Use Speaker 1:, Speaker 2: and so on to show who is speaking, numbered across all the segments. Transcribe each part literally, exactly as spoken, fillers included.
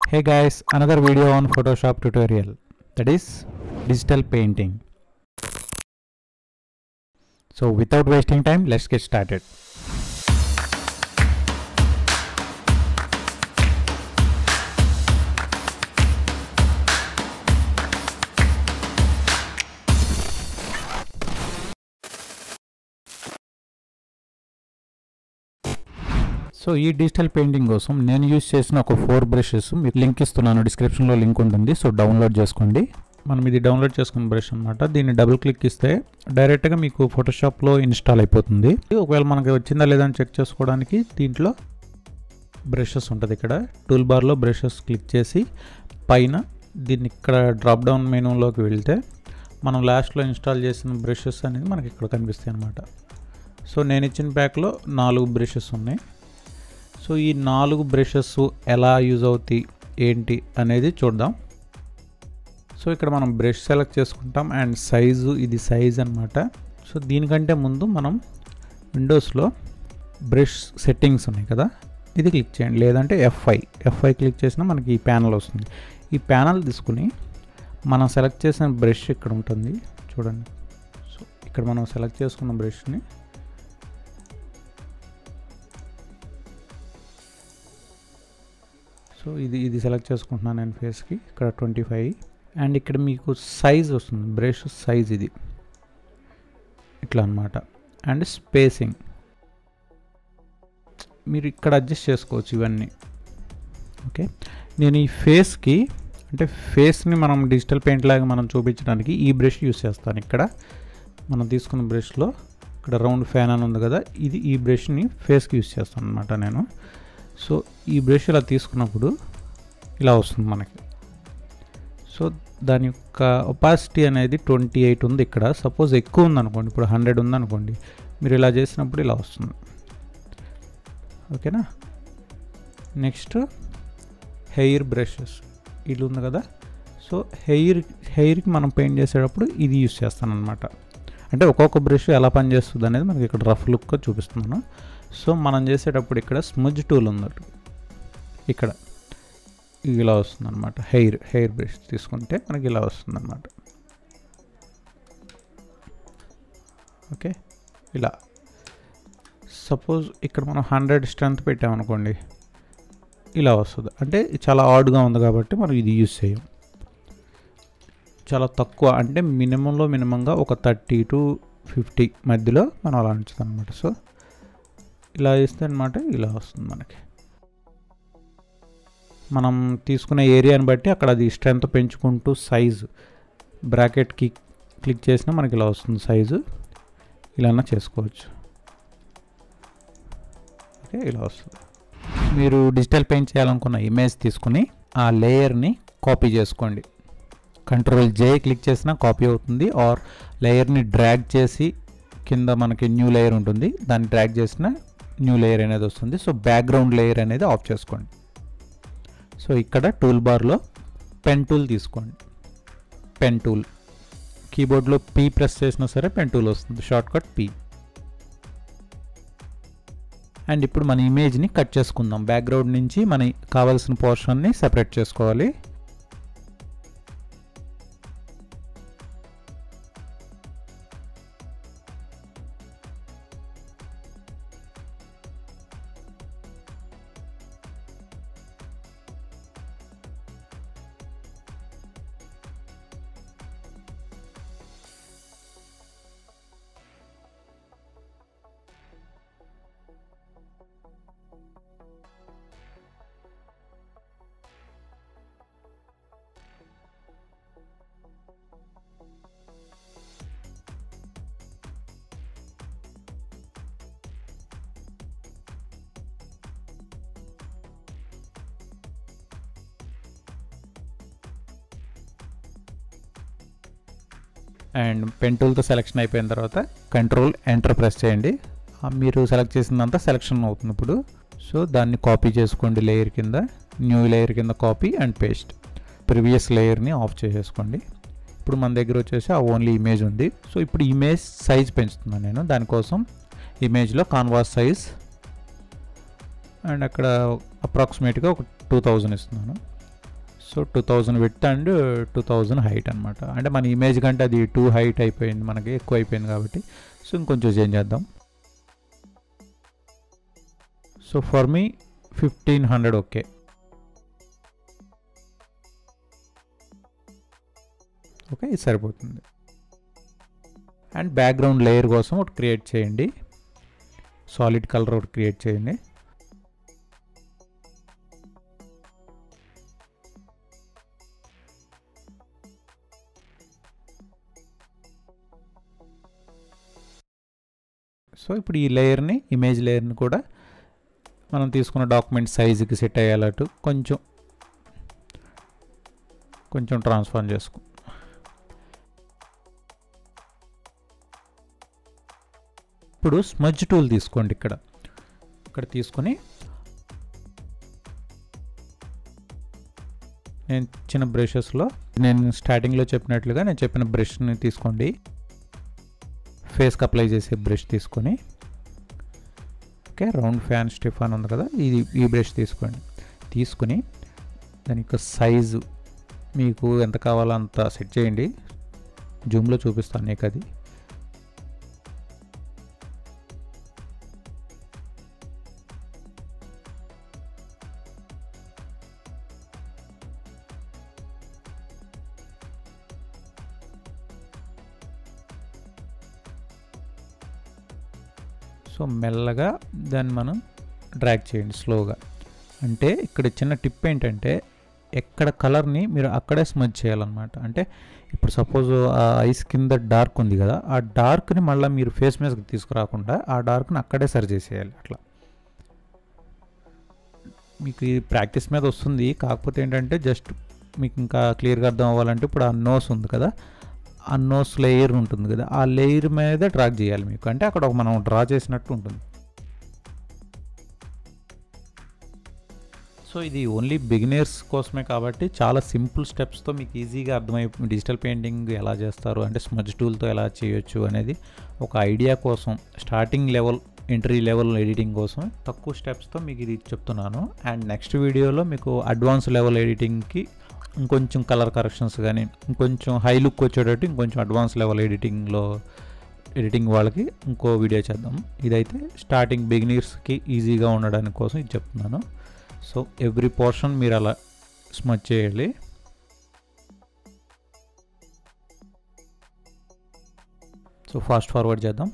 Speaker 1: Hey guys, another video on Photoshop tutorial, that is digital painting. So without wasting time, let's get started. So ఈ digital painting కోసం నేను use చేసిన ఒక four brushes మీకు link ఇస్తున్నాను, డిస్క్రిప్షన్లో link ఉంటుంది. సో డౌన్లోడ్ చేసుకోండి. మనం ఇది డౌన్లోడ్ చేసుకున్న బ్రష్ అనమాట. దీన్ని డబుల్ క్లిక్ ఇస్తే డైరెక్ట్గా మీకు ఫోటోషాప్లో ఇన్స్టాల్ అయిపోతుంది. ఒకవేళ మనకి వచ్చిందా లేదా అని చెక్ చేసుకోవడానికి దీంట్లో బ్రషెస్ ఉంటుంది. ఇక్కడ టూల్ బార్లో బ్రషెస్ క్లిక్ చేసి పైన దీన్ని ఇక్కడ డ్రాప్ డౌన్ మెనూలోకి వెళ్తే మనం లాస్ట్లో ఇన్స్టాల్ చేసిన బ్రషెస్ అనేది మనకి ఇక్కడ కనిపిస్తాయి అన్నమాట. సో నేను ఇచ్చిన ప్యాక్లో నాలుగు బ్రషెస్ ఉన్నాయి. సో ఈ నాలుగు బ్రషెస్ ఎలా యూజ్ అవుతాయి ఏంటి అనేది చూద్దాం. సో ఇక్కడ మనం బ్రష్ సెలెక్ట్ చేసుకుంటాం అండ్ సైజు, ఇది సైజ్ అనమాట. సో దీనికంటే ముందు మనం విండోస్లో బ్రష్ సెట్టింగ్స్ ఉన్నాయి కదా, ఇది క్లిక్ చేయండి. లేదంటే ఎఫ్ఐ ఎఫ్ఐ క్లిక్ చేసినా మనకి ఈ ప్యానల్ వస్తుంది. ఈ ప్యానల్ తీసుకుని మనం సెలెక్ట్ చేసిన బ్రష్ ఇక్కడ ఉంటుంది చూడండి. సో ఇక్కడ మనం సెలెక్ట్ చేసుకున్న బ్రష్ని సో ఇది ఇది సెలెక్ట్ చేసుకుంటున్నాను నేను ఫేస్కి. ఇక్కడ ట్వంటీ ఫైవ్ అండ్ ఇక్కడ మీకు సైజ్ వస్తుంది, బ్రష్ సైజ్ ఇది ఇట్లా అనమాట. అండ్ స్పేసింగ్ మీరు ఇక్కడ అడ్జస్ట్ చేసుకోవచ్చు ఇవన్నీ. ఓకే, నేను ఈ ఫేస్కి అంటే ఫేస్ని మనం డిజిటల్ పెయింట్ లాగా మనం చూపించడానికి ఈ బ్రష్ యూస్ చేస్తాను. ఇక్కడ మనం తీసుకున్న బ్రష్లో ఇక్కడ రౌండ్ ఫ్యాన్ అని ఉంది కదా, ఇది ఈ బ్రష్ని ఫేస్కి యూస్ చేస్తాను అనమాట నేను. సో ఈ బ్రష్ ఇలా తీసుకున్నప్పుడు ఇలా వస్తుంది మనకి. సో దాని యొక్క ఒపాసిటీ అనేది ట్వంటీ ఎయిట్ ఉంది. ఇక్కడ సపోజ్ ఎక్కువ ఉందనుకోండి, ఇప్పుడు హండ్రెడ్ ఉందనుకోండి, మీరు ఇలా చేసినప్పుడు ఇలా వస్తుంది. ఓకేనా. నెక్స్ట్ హెయిర్ బ్రషెస్ ఇది ఉంది కదా. సో హెయిర్ హెయిర్కి మనం పెయింట్ చేసేటప్పుడు ఇది యూస్ చేస్తాను అనమాట. అంటే ఒక్కొక్క బ్రష్ ఎలా పనిచేస్తుంది అనేది మనకి ఇక్కడ రఫ్ లుక్గా చూపిస్తున్నాను. సో మనం చేసేటప్పుడు ఇక్కడ స్మజ్ టూల్ ఉంది, ఇక్కడ ఇలా వస్తుంది అనమాట. హెయిర్ హెయిర్ బ్రష్ తీసుకుంటే మనకి ఇలా వస్తుంది అనమాట. ఓకే, ఇలా సపోజ్ ఇక్కడ మనం హండ్రెడ్ స్ట్రెంత్ పెట్టామనుకోండి, ఇలా వస్తుంది. అంటే చాలా ఆడ్గా ఉంది కాబట్టి మనం ఇది యూజ్ చేయం. చాలా తక్కువ అంటే మినిమంలో మినిమంగా ఒక థర్టీ టు ఫిఫ్టీ మధ్యలో మనం అలా ఉంచుతాం అనమాట. సో ఇలా చేస్తే అనమాట ఇలా వస్తుంది మనకి. మనం తీసుకునే ఏరియాని బట్టి అక్కడ అది స్ట్రెంత్ పెంచుకుంటూ సైజు బ్రాకెట్కి క్లిక్ చేసినా మనకి ఇలా వస్తుంది సైజు. ఇలానా చేసుకోవచ్చు. ఓకే, ఇలా వస్తుంది. మీరు డిజిటల్ పెయింట్ చేయాలనుకున్న ఇమేజ్ తీసుకుని ఆ లేయర్ని కాపీ చేసుకోండి. కంట్రోల్ జే క్లిక్ చేసినా కాపీ అవుతుంది. ఆర్ లేయర్ని డ్రాగ్ చేసి కింద మనకి న్యూ లేయర్ ఉంటుంది, దాన్ని డ్రాగ్ చేసిన న్యూ లేయర్ అనేది వస్తుంది. సో బ్యాక్గ్రౌండ్ లేయర్ అనేది ఆఫ్ చేసుకోండి. సో ఇక్కడ టూల్ బార్లో పెన్ టూల్ తీసుకోండి. పెన్ టూల్ కీబోర్డ్లో పీ ప్రెస్ చేసినా సరే పెన్ టూల్ వస్తుంది, షార్ట్ కట్ పీ. అండ్ ఇప్పుడు మన ఇమేజ్ని కట్ చేసుకుందాం. బ్యాక్గ్రౌండ్ నుంచి మనకి కావాల్సిన పోర్షన్ని సెపరేట్ చేసుకోవాలి. అండ్ పెన్ టూల్తో సెలెక్షన్ అయిపోయిన తర్వాత కంట్రోల్ ఎంటర్ ప్రెస్ చేయండి. మీరు సెలెక్ట్ చేసిందంతా సెలెక్షన్ అవుతుంది ఇప్పుడు. సో దాన్ని కాపీ చేసుకోండి లేయర్ కింద, న్యూ లేయర్ కింద కాపీ అండ్ పేస్ట్. ప్రీవియస్ లేయర్ని ఆఫ్ చేసేసుకోండి. ఇప్పుడు మన దగ్గర వచ్చేసి ఆ ఓన్లీ ఇమేజ్ ఉంది. సో ఇప్పుడు ఇమేజ్ సైజ్ పెంచుతున్నాను నేను. దానికోసం ఇమేజ్లో కాన్వాస్ సైజ్ అండ్ అక్కడ అప్రాక్సిమేట్గా ఒక టూ థౌజండ్ ఇస్తున్నాను. So two thousand width and two thousand height అనమాట. అంటే మన ఇమేజ్ కంటే అది టూ హైట్ అయిపోయింది, మనకి ఎక్కువ అయిపోయింది కాబట్టి. సో ఇంకొంచెం చేంజ్ చేద్దాం. So for me fifteen hundred okay. Okay, ఇది సరిపోతుంది. అండ్ బ్యాక్గ్రౌండ్ లేయర్ కోసం ఒకటి క్రియేట్ చేయండి, సాలిడ్ కలర్ ఒకటి క్రియేట్ చేయండి. సో ఇప్పుడు ఈ లేయర్ని, ఇమేజ్ లేయర్ని కూడా మనం తీసుకున్న డాక్యుమెంట్ సైజుకి సెట్ అయ్యేటట్టు కొంచెం కొంచెం ట్రాన్స్ఫార్మ్ చేసుకో. ఇప్పుడు స్మజ్ టూల్ తీసుకోండి. ఇక్కడ ఇక్కడ తీసుకొని నేను చిన్న బ్రషెస్లో నేను స్టార్టింగ్లో చెప్పినట్లుగా నేను చెప్పిన బ్రష్ని తీసుకోండి. ఫేస్కి అప్లై చేసే బ్రష్ తీసుకొని, ఓకే, రౌండ్ ఫ్యాన్ స్టిఫాన్ ఉంది కదా, ఇది ఈ బ్రష్ తీసుకోండి. తీసుకుని దాని యొక్క సైజు మీకు ఎంత కావాలో అంత సెట్ చేయండి. జూమ్లో చూపిస్తాను నీకు అది. సో మెల్లగా దాన్ని మనం డ్రాగ్ చేయండి స్లోగా. అంటే ఇక్కడ చిన్న టిప్ ఏంటంటే, ఎక్కడ కలర్ని మీరు అక్కడే స్మజ్ చేయాలన్నమాట. అంటే ఇప్పుడు సపోజ్ ఆ ఐస్ కింద డార్క్ ఉంది కదా, ఆ డార్క్ని మళ్ళీ మీరు ఫేస్ మీదకి తీసుకురాకుండా ఆ డార్క్ని అక్కడే సరి చేసేయాలి. అట్లా మీకు ఈ ప్రాక్టీస్ మీద వస్తుంది. కాకపోతే ఏంటంటే జస్ట్ మీకు ఇంకా క్లియర్గా అర్థం అవ్వాలంటే, ఇప్పుడు ఆ నోస్ ఉంది కదా, ఆ నోస్ లేయర్ ఉంటుంది కదా, ఆ లేయర్ మీద డ్రాగ్ చేయాలి మీకు. అంటే అక్కడ ఒక మనం డ్రా చేసినట్టు ఉంటుంది. సో ఇది ఓన్లీ బిగినర్స్ కోసమే కాబట్టి చాలా సింపుల్ స్టెప్స్తో మీకు ఈజీగా అర్థమై డిజిటల్ పెయింటింగ్ ఎలా చేస్తారు, అంటే స్మజ్ టూల్తో ఎలా చేయొచ్చు అనేది ఒక ఐడియా కోసం, starting level, entry level editing కోసం తక్కువ స్టెప్స్తో మీకు ఇది చెప్తున్నాను. అండ్ నెక్స్ట్ వీడియోలో మీకు అడ్వాన్స్ లెవెల్ ఎడిటింగ్కి ఇంకొంచెం కలర్ కరెక్షన్స్ కానీ, ఇంకొంచెం హై లుక్ వచ్చేటట్టు ఇంకొంచెం అడ్వాన్స్ లెవెల్ ఎడిటింగ్లో ఎడిటింగ్ వాళ్ళకి ఇంకో వీడియో చేద్దాం. ఇదైతే స్టార్టింగ్ బిగినర్స్కి ఈజీగా ఉండడానికి కోసం ఇది చెప్తున్నాను. సో ఎవ్రీ పోర్షన్ మీరు అలా స్మచ్ చేయాలి. సో ఫాస్ట్ ఫార్వర్డ్ చేద్దాం.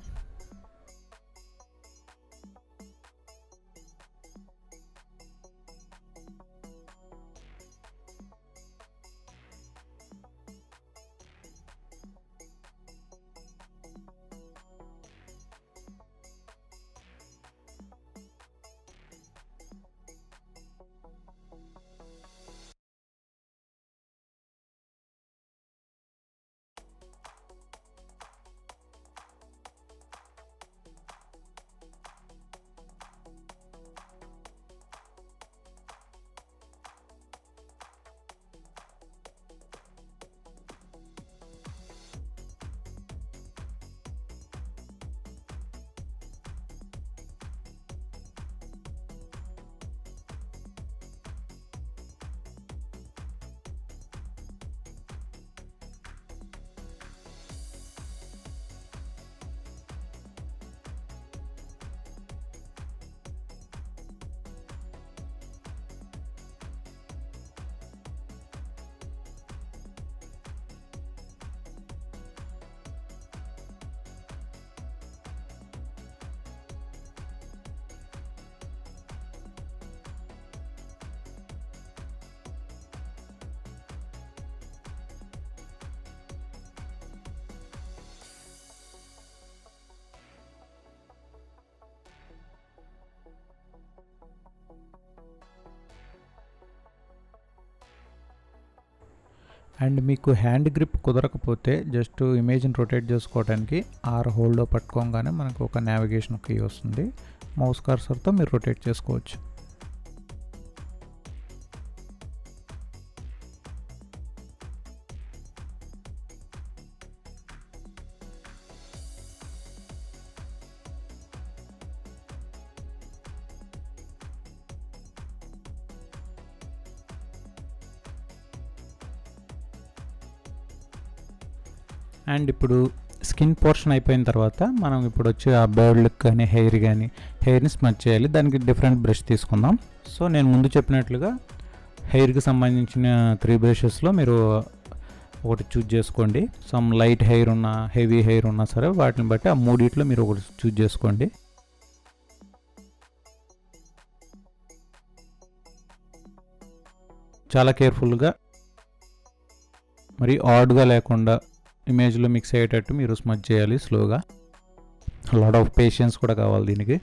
Speaker 1: అండ్ మీకు హ్యాండ్ గ్రిప్ కుదరకపోతే జస్ట్ ఇమేజ్ని రొటేట్ చేసుకోవడానికి ఆర్ హోల్డ్లో పట్టుకోగానే మనకు ఒక నావిగేషన్ కీ వస్తుంది. మౌస్ కర్సర్తో మీరు రొటేట్ చేసుకోవచ్చు. అండ్ ఇప్పుడు స్కిన్ పోర్షన్ అయిపోయిన తర్వాత మనం ఇప్పుడు వచ్చి ఆ బర్డ్లకు కానీ హెయిర్ కానీ హెయిర్ని స్మచ్ చేయాలి. దానికి డిఫరెంట్ బ్రష్ తీసుకుందాం. సో నేను ముందు చెప్పినట్లుగా హెయిర్కి సంబంధించిన త్రీ బ్రషెస్లో మీరు ఒకటి చూజ్ చేసుకోండి. సమ్ లైట్ హెయిర్ ఉన్నా హెవీ హెయిర్ ఉన్నా సరే వాటిని బట్టి ఆ మూడిట్లో మీరు ఒకటి చూజ్ చేసుకోండి. చాలా కేర్ఫుల్గా మరి ఆడ్గా లేకుండా ఇమేజ్లో మిక్స్ అయ్యేటట్టు మీరు స్మచ్ చేయాలి స్లోగా. లాట్ ఆఫ్ పేషెన్స్ కూడా కావాలి దీనికి.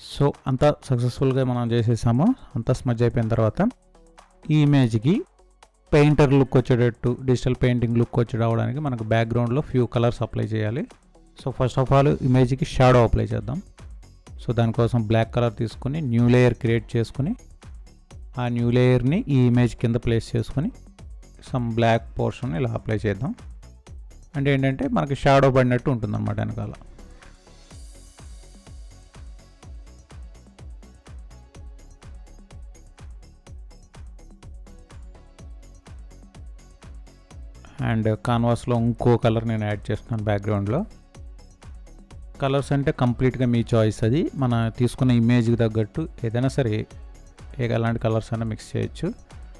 Speaker 1: సో అంతా సక్సెస్ఫుల్గా మనం చేసేసాము. అంతా స్మజ్ అయిపోయిన తర్వాత ఈ ఇమేజ్కి పెయింటర్ లుక్ వచ్చేటట్టు, డిజిటల్ పెయింటింగ్ లుక్ వచ్చి రావడానికి మనకు బ్యాక్గ్రౌండ్లో ఫ్యూ కలర్స్ అప్లై చేయాలి. సో ఫస్ట్ ఆఫ్ ఆల్ ఇమేజ్కి షాడో అప్లై చేద్దాం. సో దానికోసం బ్లాక్ కలర్ తీసుకుని న్యూ లేయర్ క్రియేట్ చేసుకుని ఆ న్యూ లేయర్ని ఈ ఇమేజ్ కింద ప్లేస్ చేసుకొని సమ్ బ్లాక్ పోర్షన్ ఇలా అప్లై చేద్దాం. అంటే ఏంటంటే మనకి షాడో పడినట్టు ఉంటుందన్నమాట వెనకాల. అండ్ కాన్వాస్లో ఇంకో కలర్ నేను యాడ్ చేస్తున్నాను బ్యాక్గ్రౌండ్లో. కలర్స్ అంటే కంప్లీట్గా మీ చాయిస్, అది మన తీసుకున్న ఇమేజ్కి తగ్గట్టు ఏదైనా సరే ఏ ఎలాంటి కలర్స్ అయినా మిక్స్ చేయొచ్చు.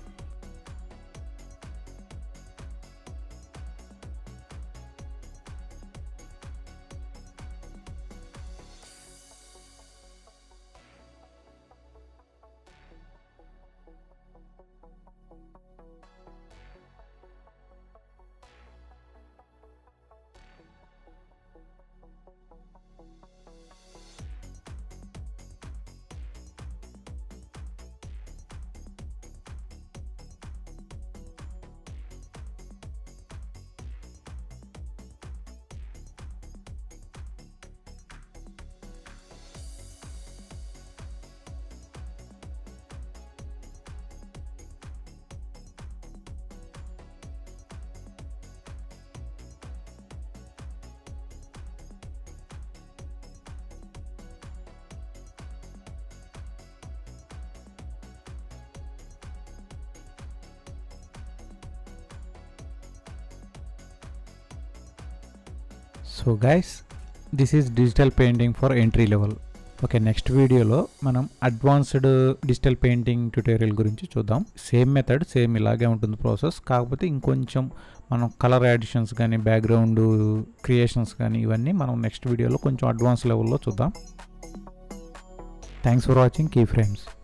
Speaker 1: So guys, this is digital painting for entry level. Okay, next వీడియోలో మనం అడ్వాన్స్డ్ డిజిటల్ పెయింటింగ్ ట్యుటోరియల్ గురించి చూద్దాం. సేమ్ మెథడ్, సేమ్ ఇలాగే ఉంటుంది ప్రాసెస్, కాకపోతే ఇంకొంచెం మనం కలర్ యాడిషన్స్ కానీ బ్యాక్గ్రౌండ్ క్రియేషన్స్ కానీ ఇవన్నీ మనం నెక్స్ట్ వీడియోలో కొంచెం అడ్వాన్స్ లెవెల్లో చూద్దాం. Thanks for watching key frames.